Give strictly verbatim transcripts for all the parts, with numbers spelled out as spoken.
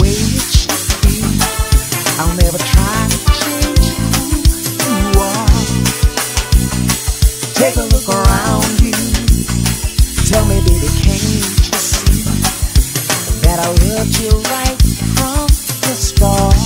way it should be. I'll never try to change who you are. Take a look around you. Tell me, baby, can't you see that I loved you right from the start?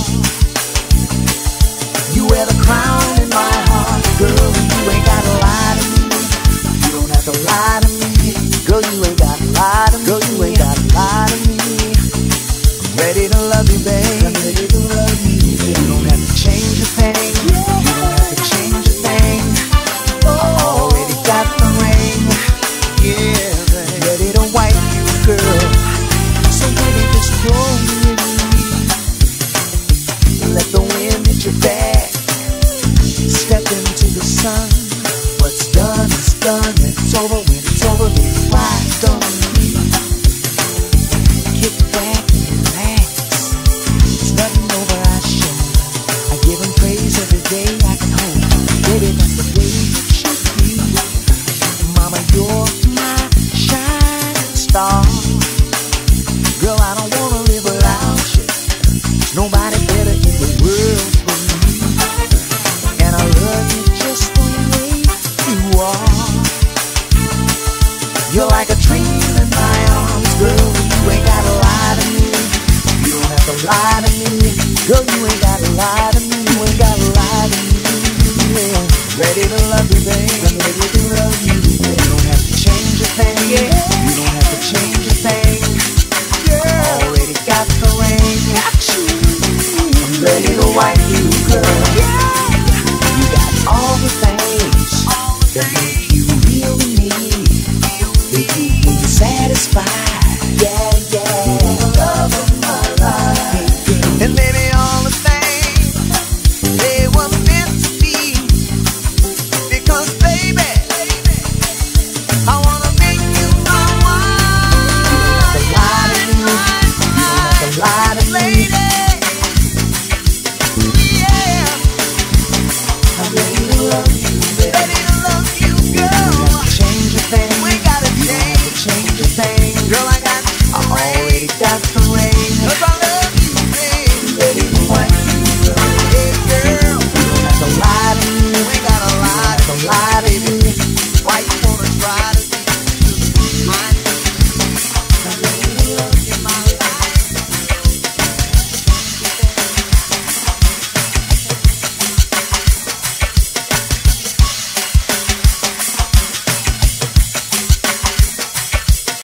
You wear the crown in my heart, girl. You ain't gotta lie to me. You don't have to lie to me, girl. You ain't gotta lie to me. Girl, you ain't gotta lie to me. I'm ready to love you, babe. I'm ready to love you, babe. You don't have to change a thing. You don't have to change a thing. Oh, already got the ring. Yeah, babe. Ready to wipe you, girl. So baby, just roll with me. Let the wind hit your back. Step into the sun. What's done is done. It's over when it's over. Baby, why don't we kick back and relax? There's nothing over our shoulder. I give him praise every day I can hold. Baby, that's the way it should be. Mama, you're my shining star. Girl, I don't wanna live without you. There's nobody better in the world for me. And I love you just the way you are. You're like a dream in my arms, girl. You ain't gotta lie to me. You don't have to lie to me. Girl, you ain't gotta lie to me. You ain't gotta lie to me. Yeah. Ready to love you, babe. I'm ready to love you.